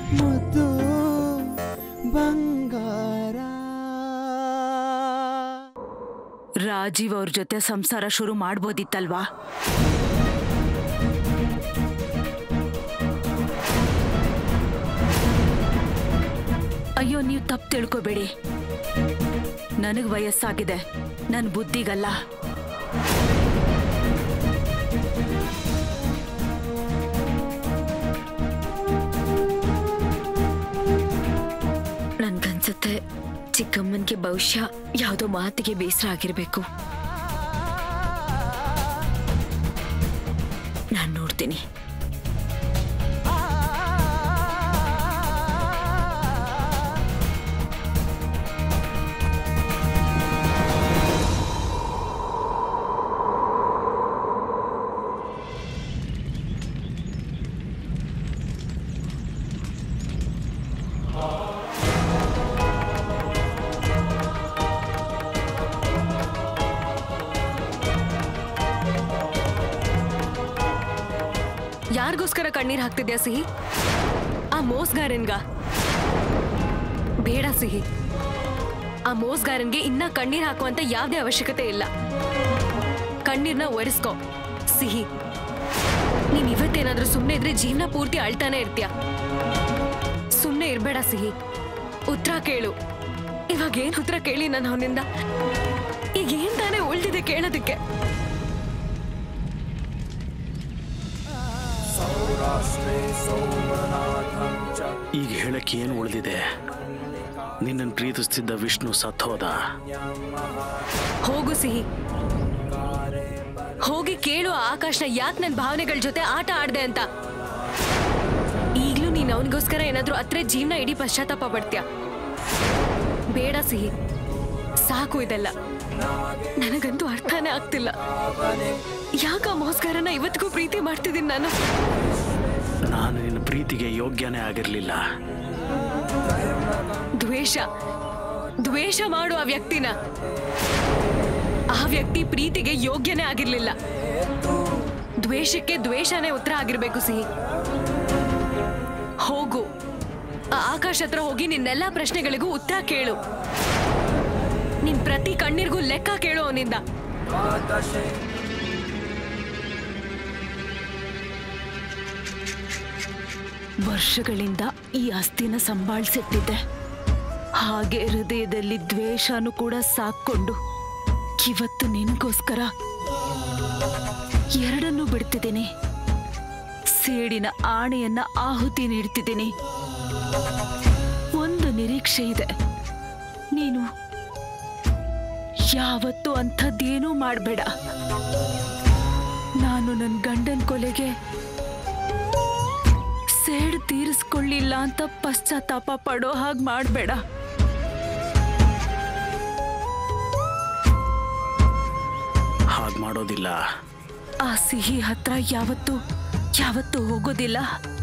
ಮುದ್ದು ಬಂಗಾರ. ರಾಜೀವ್ ಅವ್ರ ಜೊತೆ ಸಂಸಾರ ಶುರು ಮಾಡ್ಬೋದಿತ್ತಲ್ವಾ? ಅಯ್ಯೋ, ನೀವು ತಪ್ಪು ತಿಳ್ಕೊಬೇಡಿ. ನನಗ್ ವಯಸ್ಸಾಗಿದೆ, ನನ್ ಬುದ್ಧಿಗಲ್ಲ. ನನ್ಗನ್ಸುತ್ತೆ ಚಿಕ್ಕಮ್ಮನ್ಗೆ ಬಹುಶಃ ಯಾವುದೋ ಮಾತಿಗೆ ಬೇಸರ ಆಗಿರ್ಬೇಕು. ನಾನ್ ನೋಡ್ತೀನಿ. ಯಾರಿಗೋಸ್ಕರ ಕಣ್ಣೀರ್ ಹಾಕ್ತಿದ್ಯಾ ಸಿಹಿ? ಆ ಮೋಸ್ಗಾರನ್ಗ? ಬೇಡ ಸಿಹಿ, ಆ ಮೋಸ್ಗಾರನ್ಗೆ ಇನ್ನ ಕಣ್ಣೀರ್ ಹಾಕುವಂತ ಯಾವ್ದೇ ಅವಶ್ಯಕತೆ ಇಲ್ಲ. ಕಣ್ಣೀರ್ನ ಒರೆಸ್ಕೋ ಸಿಹಿ. ನೀನ್ ಇವತ್ತೇನಾದ್ರೂ ಸುಮ್ನೆ ಇದ್ರೆ ಜೀವನ ಪೂರ್ತಿ ಅಳ್ತಾನೆ ಇರ್ತೀಯ. ಸುಮ್ನೆ ಇರ್ಬೇಡ ಸಿಹಿ, ಉತ್ತರ ಕೇಳು. ಇವಾಗೇನ್ ಉತ್ತರ ಕೇಳಿ ನಾನು ಅವನಿಂದ? ಈಗ ಏನ್ ತಾನೇ ಉಳ್ದಿದೆ ಕೇಳೋದಕ್ಕೆ? ಈಗ ಹೇಳಕ್ಕೆ ಏನು ಉಳಿದಿದೆ? ನಿನ್ನನ್ನು ಪ್ರೀತಿಸ್ತಿದ್ದ ವಿಷ್ಣು ಸತ್ತೋದ. ಹೋಗು ಸಿಹಿ, ಹೋಗಿ ಕೇಳು ಆಕಾಶ್ನ ಯಾಕೆ ನನ್ನ ಭಾವನೆಗಳ ಜೊತೆ ಆಟ ಆಡ್ದೆ ಅಂತ. ಈಗ್ಲೂ ನೀನ್ ಅವನಿಗೋಸ್ಕರ ಏನಾದ್ರೂ ಅತ್ರೆ ಜೀವನ ಇಡೀ ಪಶ್ಚಾತ್ತಾಪ ಪಡ್ತೀಯ. ಬೇಡ ಸಿಹಿ, ಸಾಕು ಇದೆಲ್ಲ. ನನಗಂತೂ ಅರ್ಥನೇ ಆಗ್ತಿಲ್ಲ. ಯಾಕ ಮೋಸ್ಗಾರನ ಇವತ್ತಿಗೂ ಪ್ರೀತಿ ಮಾಡ್ತಿದ್ದೀನಿ ನಾನು? ನಾನು ನಿನ್ನ ಪ್ರೀತಿಗೆ ಯೋಗ್ಯನೇ ಆಗಿರ್ಲಿಲ್ಲ. ದ್ವೇಷ ಮಾಡು ಆ ವ್ಯಕ್ತಿನ. ಆ ವ್ಯಕ್ತಿ ಪ್ರೀತಿಗೆ ಯೋಗ್ಯನೇ ಆಗಿರ್ಲಿಲ್ಲ. ದ್ವೇಷಕ್ಕೆ ದ್ವೇಷನೇ ಉತ್ತರ ಆಗಿರ್ಬೇಕು ಸಿಹಿ. ಹೋಗು, ಆ ಆಕಾಶ್ ಹತ್ರ ಹೋಗಿ ನಿನ್ನೆಲ್ಲಾ ಪ್ರಶ್ನೆಗಳಿಗೂ ಉತ್ತರ ಕೇಳು. ನಿನ್ ಪ್ರತಿ ಕಣ್ಣೀರ್ಗೂ ಲೆಕ್ಕ ಕೇಳು ಅವನಿಂದ. ವರ್ಷಗಳಿಂದ ಈ ಆಸ್ತಿನ ಸಂಭಾಳಿಸಿಟ್ಟಿದ್ದೆ. ಹಾಗೆ ಹೃದಯದಲ್ಲಿ ದ್ವೇಷನೂ ಕೂಡ ಸಾಕೊಂಡು ಇವತ್ತು ನಿನಗೋಸ್ಕರ ಎರಡನ್ನೂ ಬಿಡ್ತಿದ್ದೀನಿ. ಸೇಡಿನ ಆಣೆಯನ್ನ ಆಹುತಿ ನೀಡ್ತಿದ್ದೀನಿ. ಒಂದು ನಿರೀಕ್ಷೆ ಇದೆ, ನೀನು ಯಾವತ್ತೂ ಅಂಥದ್ದೇನೂ ಮಾಡಬೇಡ. ನಾನು ನನ್ನ ಗಂಡನ ಕೊಲೆಗೆ ಸೇಡು ತೀರಿಸ್ಕೊಳ್ಳಿಲ್ಲ ಅಂತ ಪಶ್ಚಾತ್ತಾಪ ಪಡೋ ಹಾಗೆ ಮಾಡಬೇಡ. ಹಾಗೆ ಮಾಡೋದಿಲ್ಲ. ಆ ಸಿಹಿ ಹತ್ರ ಯಾವತ್ತೂ ಹೋಗೋದಿಲ್ಲ.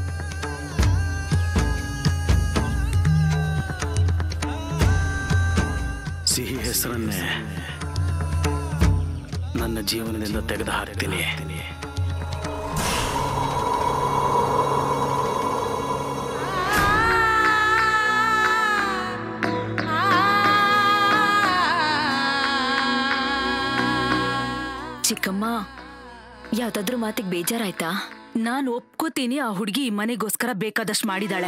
ಸಿಹಿ ಹೆಸರನ್ನೇ ನನ್ನ ಜೀವನದಿಂದ ತೆಗೆದು ಹಾಕ್ತೀನಿ. ಚಿಕ್ಕಮ್ಮ, ಯಾವ್ದಾದ್ರೂ ಮಾತಿಗೆ ಬೇಜಾರಾಯ್ತಾ? ನಾನು ಒಪ್ಕೋತೀನಿ, ಆ ಹುಡುಗಿ ಈ ಮನೆಗೋಸ್ಕರ ಬೇಕಾದಷ್ಟು ಮಾಡಿದಾಳೆ.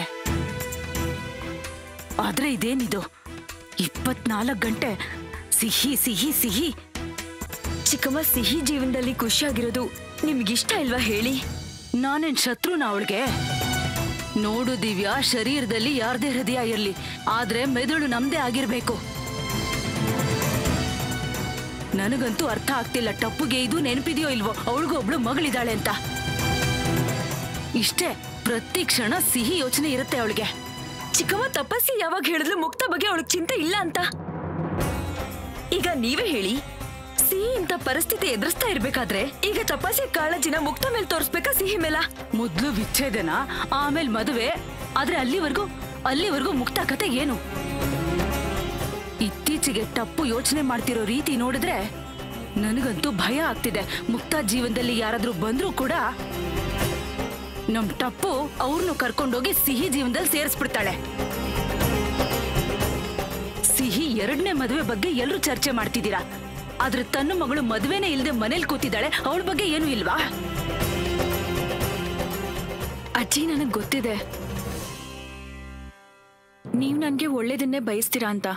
ಆದ್ರೆ ಇದೇನಿದು 24 ಗಂಟೆ ಸಿಹಿ ಸಿಹಿ ಸಿಹಿ. ಚಿಕ್ಕಮ್ಮ, ಸಿಹಿ ಜೀವನದಲ್ಲಿ ಖುಷಿಯಾಗಿರೋದು ನಿಮ್ಗಿಷ್ಟ ಇಲ್ವಾ ಹೇಳಿ? ನಾನೇನ್ ಶತ್ರುನ ಅವಳಿಗೆ? ನೋಡು ದಿವ್ಯಾ, ಶರೀರದಲ್ಲಿ ಯಾರ್ದೇ ಹೃದಯ ಇರ್ಲಿ, ಆದ್ರೆ ಮೆದುಳು ನಮ್ದೇ ಆಗಿರ್ಬೇಕು. ನನಗಂತೂ ಅರ್ಥ ಆಗ್ತಿಲ್ಲ, ಟಪ್ಪುಗೆ ಇದು ನೆನಪಿದೆಯೋ ಇಲ್ವೋ ಅವಳಿಗೂ ಒಬ್ಳು ಮಗಳಿದ್ದಾಳೆ ಅಂತ. ಇಷ್ಟೇ, ಪ್ರತಿ ಕ್ಷಣ ಸಿಹಿ ಯೋಚನೆ ಇರುತ್ತೆ ಅವಳಿಗೆ. ಚಿಕ್ಕಮ್ಮ, ತಪಸ್ಸಿ ಯಾವಾಗ ಹೇಳಿದ್ಲು ಮುಕ್ತ ಬಗ್ಗೆ ಅವಳಿಗೆ ಚಿಂತೆ ಇಲ್ಲ ಅಂತ? ಈಗ ನೀವೇ ಹೇಳಿ, ಸಿಹಿ ಇಂತ ಪರಿಸ್ಥಿತಿ ಎದುರಿಸ್ತಾ ಇರ್ಬೇಕಾದ್ರೆ ಈಗ ತಪಸ್ಸಿ ಕಾಳಜಿನ ಮುಕ್ತ ಮೇಲೆ ತೋರಿಸ್ಬೇಕಾ ಸಿಹಿ ಮೇಲ? ಮೊದ್ಲು ವಿಚ್ಛೇದನ, ಆಮೇಲೆ ಮದುವೆ. ಆದ್ರೆ ಅಲ್ಲಿವರೆಗೂ ಮುಕ್ತ ಕತೆ ಏನು? ಇತ್ತೀಚೆಗೆ ಟಪ್ಪು ಯೋಚನೆ ಮಾಡ್ತಿರೋ ರೀತಿ ನೋಡಿದ್ರೆ ನನಗಂತೂ ಭಯ ಆಗ್ತಿದೆ. ಮುಕ್ತ ಜೀವನದಲ್ಲಿ ಯಾರಾದ್ರೂ ಬಂದ್ರೂ ಕೂಡ ನಮ್ ಟಪ್ಪು ಅವ್ರನ್ನು ಕರ್ಕೊಂಡೋಗಿ ಸಿಹಿ ಜೀವನದಲ್ಲಿ ಸೇರಿಸ್ಬಿಡ್ತಾಳೆ. ಸಿಹಿ 2ನೇ ಮದುವೆ ಬಗ್ಗೆ ಎಲ್ಲರೂ ಚರ್ಚೆ ಮಾಡ್ತಿದ್ದೀರಾ, ಆದ್ರೆ ತನ್ನ ಮಗಳು ಮದುವೆನೇ ಇಲ್ಲದೆ ಮನೇಲಿ ಕೂತಿದ್ದಾಳೆ, ಅವಳ ಬಗ್ಗೆ ಏನು ಇಲ್ವಾ? ಅಜ್ಜಿ, ನನಗ್ ಗೊತ್ತಿದೆ ನೀವ್ ನನ್ಗೆ ಒಳ್ಳೇದನ್ನೇ ಬಯಸ್ತೀರಾ ಅಂತ.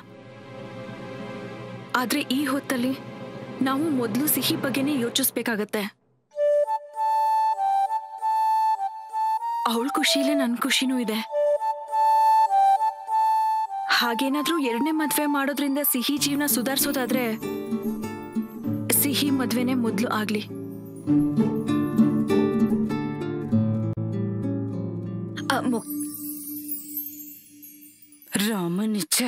ಆದ್ರೆ ಈ ಹೊತ್ತಲ್ಲಿ ನಾವು ಮೊದಲು ಸಿಹಿ ಬಗ್ಗೆನೇ ಯೋಚಿಸ್ಬೇಕಾಗತ್ತೆ. ಅವಳ ಖುಷಿಲೇ ನನ್ ಖುಷಿನೂ ಇದೆ. ಹಾಗೇನಾದ್ರೂ 2ನೇ ಮದ್ವೆ ಮಾಡೋದ್ರಿಂದ ಸಿಹಿ ಜೀವನ ಸುಧಾರಿಸೋದಾದ್ರೆ ಸಿಹಿ ಮದ್ವೆನೇ ಮೊದ್ಲು ಆಗ್ಲಿ. ರಾಮನಿಚ್ಚೆ.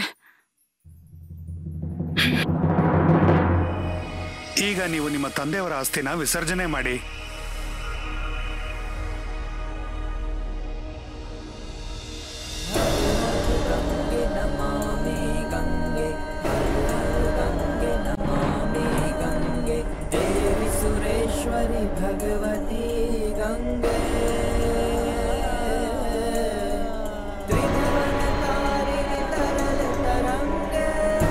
ಈಗ ನೀವು ನಿಮ್ಮ ತಂದೆಯವರ ಆಸ್ತಿನ ವಿಸರ್ಜನೆ ಮಾಡಿ. भगवती गंगे त्रिभुवनतारिणि तरल तरंगे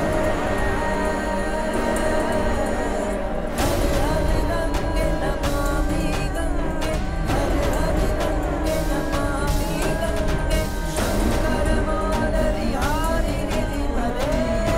हर हर गंगे नमामि गंगे हर हर गंगे नमामि गंगे शंकर मालविहारिणि विमले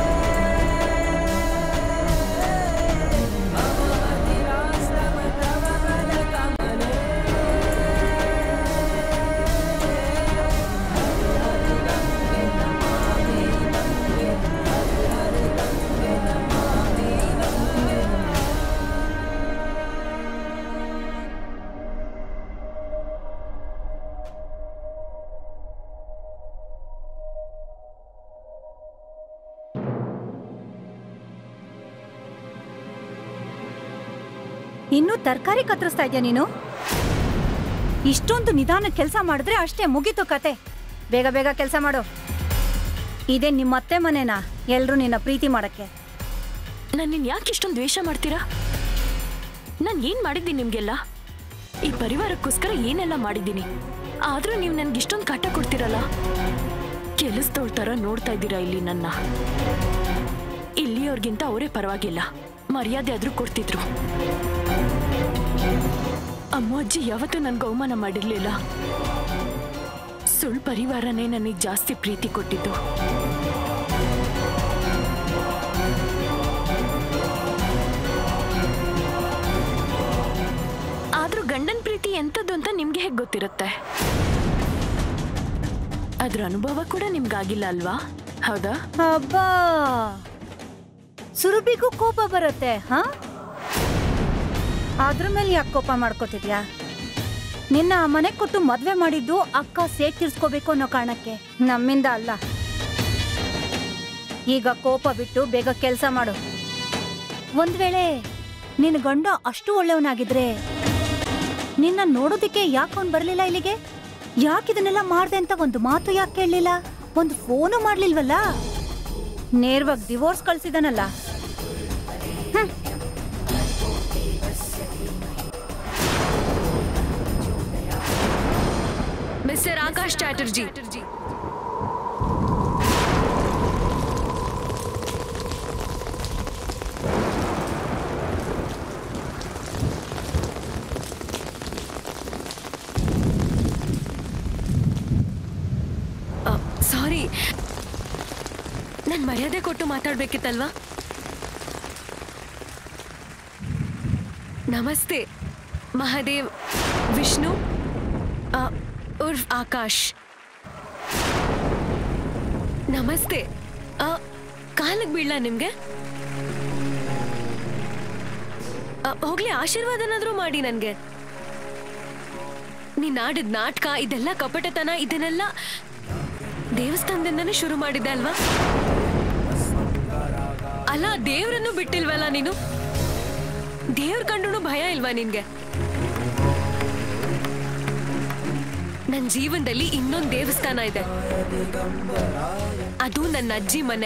ಇನ್ನೂ ತರಕಾರಿ ಕತ್ತರಿಸ್ತಾ ಇದೆಯಾ ನೀನು? ಇಷ್ಟೊಂದು ನಿಧಾನ ಕೆಲಸ ಮಾಡಿದ್ರೆ ಅಷ್ಟೇ, ಮುಗೀತು ಕತೆ. ಬೇಗ ಬೇಗ ಕೆಲಸ ಮಾಡು. ಇದೇ ನಿಮ್ಮ ಅತ್ತೆ ಮನೆನಾ ಎಲ್ರೂ ನಿನ್ನ ಪ್ರೀತಿ ಮಾಡಕ್ಕೆ? ನನ್ನನ್ನು ಯಾಕೆ ಇಷ್ಟೊಂದು ದ್ವೇಷ ಮಾಡ್ತೀರಾ? ನಾನು ಏನ್ ಮಾಡಿದ್ದೀನಿ ನಿಮ್ಗೆಲ್ಲ? ಈ ಪರಿವಾರಕ್ಕೋಸ್ಕರ ಏನೆಲ್ಲ ಮಾಡಿದ್ದೀನಿ, ಆದ್ರೂ ನೀವು ನನ್ಗೆ ಇಷ್ಟೊಂದು ಕಾಟ ಕೊಡ್ತೀರಲ್ಲ. ಕೆಲಸದವ್ರ ತರ ನೋಡ್ತಾ ಇದ್ದೀರಾ ಇಲ್ಲಿ ನನ್ನ. ಇಲ್ಲಿಯವ್ರಿಗಿಂತ ಅವರೇ ಪರವಾಗಿಲ್ಲ, ಮರ್ಯಾದೆ ಆದ್ರೂ ಕೊಡ್ತಿದ್ರು. ಅಮ್ಮ ಅಜ್ಜಿ ಯಾವತ್ತೂ ನನ್ಗೆ ಅವಮಾನ ಮಾಡಿರ್ಲಿಲ್ಲ. ಸುಳ್ಳು ಪರಿವಾರನೇ ನನಗೆ ಜಾಸ್ತಿ ಪ್ರೀತಿ ಕೊಟ್ಟಿದ್ದು. ಆದ್ರೂ ಗಂಡನ ಪ್ರೀತಿ ಎಂಥದ್ದು ಅಂತ ನಿಮ್ಗೆ ಹೇಗೆ ಗೊತ್ತಿರುತ್ತೆ? ಅದ್ರ ಅನುಭವ ಕೂಡ ನಿಮ್ಗಾಗಿಲ್ಲ ಅಲ್ವಾ? ಹೌದಾ? ಅಬ್ಬಾ, ಸುರಭಿಗೂ ಕೋಪ ಬರುತ್ತೆ. ಹಾ, ಅದ್ರ ಮೇಲೆ ಯಾಕೆ ಕೋಪ ಮಾಡ್ಕೋತಿದ್ಯಾ? ನಿನ್ನ ಮನೆ ಕೊಟ್ಟು ಮದ್ವೆ ಮಾಡಿದ್ದು ಅಕ್ಕ ಸೇಟ್ ತೀರ್ಸ್ಕೋಬೇಕು ಅನ್ನೋ ಕಾರಣಕ್ಕೆ, ನಮ್ಮಿಂದ ಅಲ್ಲ. ಈಗ ಕೋಪ ಬಿಟ್ಟು ಬೇಗ ಕೆಲಸ ಮಾಡು. ಒಂದ್ ವೇಳೆ ನಿನ್ನ ಗಂಡ ಅಷ್ಟು ಒಳ್ಳೆಯವನಾಗಿದ್ರೆ ನಿನ್ನ ನೋಡೋದಿಕ್ಕೆ ಯಾಕೆ ಅವ್ನು ಬರ್ಲಿಲ್ಲ ಇಲ್ಲಿಗೆ? ಯಾಕಿದನ್ನೆಲ್ಲ ಮಾಡ್ದೆ ಅಂತ ಒಂದು ಮಾತು ಯಾಕೆ ಕೇಳಲಿಲ್ಲ? ಒಂದು ಫೋನು ಮಾಡ್ಲಿಲ್ವಲ್ಲ? ನೇರವಾಗಿ ಡಿವೋರ್ಸ್ ಕಳ್ಸಿದಾನಲ್ಲ. ಮಿಸ್ಟರ್ ಆಕಾಶ್ ಚಾಟರ್ಜಿ, ಸಾರಿ, ನಾನು ಮರ್ಯಾದೆ ಕೊಟ್ಟು ಮಾತಾಡ್ಬೇಕಿತ್ತಲ್ವಾ? ನಮಸ್ತೆ, ಮಹಾದೇವ್, ವಿಷ್ಣು ಉರ್ಫ್ ಆಕಾಶ್. ನಮಸ್ತೆ. ಕಾಲಿಗೆ ಬೀಳ್ಲಾ ನಿಮ್ಗೆ? ಹೋಗ್ಲಿ, ಆಶೀರ್ವಾದನಾದ್ರೂ ಮಾಡಿ ನನ್ಗೆ. ನೀನ್ ಆಡಿದ ನಾಟಕ, ಇದೆಲ್ಲ ಕಪಟತನ, ಇದನ್ನೆಲ್ಲ ದೇವಸ್ಥಾನದಿಂದನೇ ಶುರು ಮಾಡಿದ್ದೆ ಅಲ್ವಾ? ಅಲ್ಲ, ದೇವ್ರನ್ನು ಬಿಟ್ಟಿಲ್ವಲ್ಲ ನೀನು? ದೇವ್ರ ಕಂಡು ಭಯ ಇಲ್ವಾ ನಿನ್ಗೆ? ನನ್ನ ಜೀವನದಲ್ಲಿ ಇನ್ನೊಂದು ದೇವಸ್ಥಾನ ಇದೆ, ಅದು ನನ್ನ ಅಜ್ಜಿ ಮನೆ.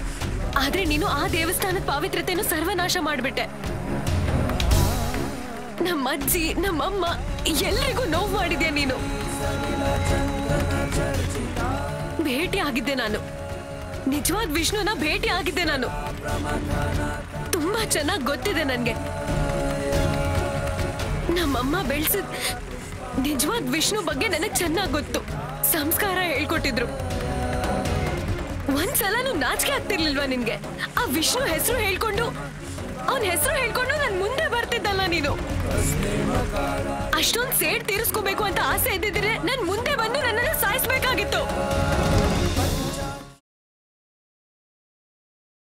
ಆದ್ರೆ ನೀನು ಆ ದೇವಸ್ಥಾನದ ಪಾವಿತ್ರತೆಯನ್ನು ಸರ್ವನಾಶ ಮಾಡ್ಬಿಟ್ಟೆ. ನಮ್ಮ ಅಜ್ಜಿ ನಮ್ಮಮ್ಮ ಎಲ್ರಿಗೂ ನೋವು ಮಾಡಿದ್ಯಾ ನೀನು. ಭೇಟಿ ಆಗಿದ್ದೆ ನಾನು, ನಿಜವಾದ ವಿಷ್ಣುನ ಭೇಟಿ ಆಗಿದ್ದೆ ನಾನು. ತುಂಬಾ ಚೆನ್ನಾಗಿ ಗೊತ್ತಿದೆ ನನ್ಗೆ. ನಮ್ಮಮ್ಮ ಬೆಳೆಸಿದ ನಿಜವಾದ ವಿಷ್ಣು ಬಗ್ಗೆ ನನಗೆ ಚೆನ್ನಾಗಿ ಗೊತ್ತು. ಸಂಸ್ಕಾರ ಹೇಳ್ಕೊಟ್ಟಿದ್ರು. ಒಂದ್ಸಲನೂ ನಾಚಿಕೆ ಆಗ್ತಿರ್ಲಿಲ್ವಾ ನಿನ್ಗೆ? ಆ ವಿಷ್ಣು ಹೆಸರು ಹೇಳ್ಕೊಂಡು ಅವನ ಹೆಸರು ಹೇಳ್ಕೊಂಡು ನನ್ ಮುಂದೆ ಬರ್ತಿದ್ದಲ್ಲ ನೀನು. ಅಷ್ಟೊಂದ್ ಸೇಡ್ ತೀರಿಸ್ಕೋಬೇಕು ಅಂತ ಆಸೆ ಇದ್ದಿದ್ರೆ ನನ್ ಮುಂದೆ ಬಂದು ನನ್ನನ್ನು ಸಾಯಿಸ್ಬೇಕಾಗಿತ್ತು.